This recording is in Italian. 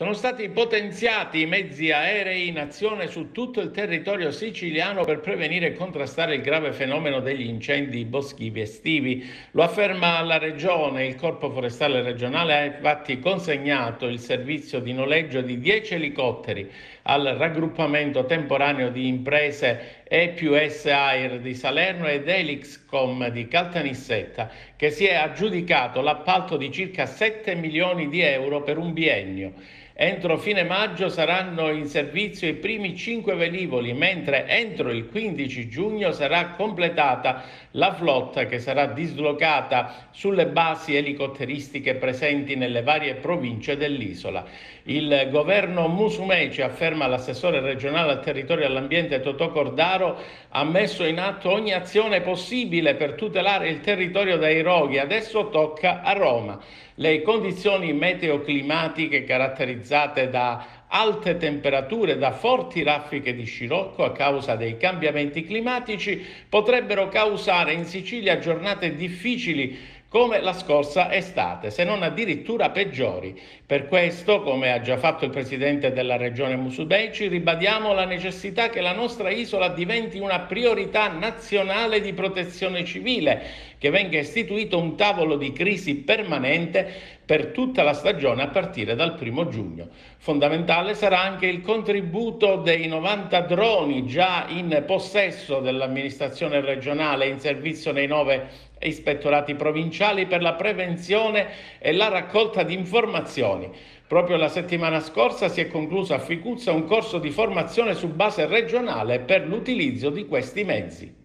Sono stati potenziati i mezzi aerei in azione su tutto il territorio siciliano per prevenire e contrastare il grave fenomeno degli incendi boschivi estivi. Lo afferma la Regione. Il Corpo Forestale Regionale ha infatti consegnato il servizio di noleggio di 10 elicotteri al raggruppamento temporaneo di imprese E+S Air di Salerno ed Elixcom di Caltanissetta, che si è aggiudicato l'appalto di circa 7 milioni di euro per un biennio. Entro fine maggio saranno in servizio i primi 5 velivoli, mentre entro il 15 giugno sarà completata la flotta che sarà dislocata sulle basi elicotteristiche presenti nelle varie province dell'isola. Il governo Musumeci, afferma l'assessore regionale al territorio e all'ambiente Totò Cordaro, ha messo in atto ogni azione possibile per tutelare il territorio dai roghi. Adesso tocca a Roma. Le condizioni meteoclimatiche caratterizzate da alte temperature, da forti raffiche di scirocco a causa dei cambiamenti climatici potrebbero causare in Sicilia giornate difficili come la scorsa estate, se non addirittura peggiori. Per questo, come ha già fatto il presidente della regione Musumeci, ribadiamo la necessità che la nostra isola diventi una priorità nazionale di protezione civile, che venga istituito un tavolo di crisi permanente per tutta la stagione a partire dal 1° giugno. Fondamentale sarà anche il contributo dei 90 droni già in possesso dell'amministrazione regionale in servizio nei 9 ispettorati provinciali per la prevenzione e la raccolta di informazioni. Proprio la settimana scorsa si è concluso a Ficuzza un corso di formazione su base regionale per l'utilizzo di questi mezzi.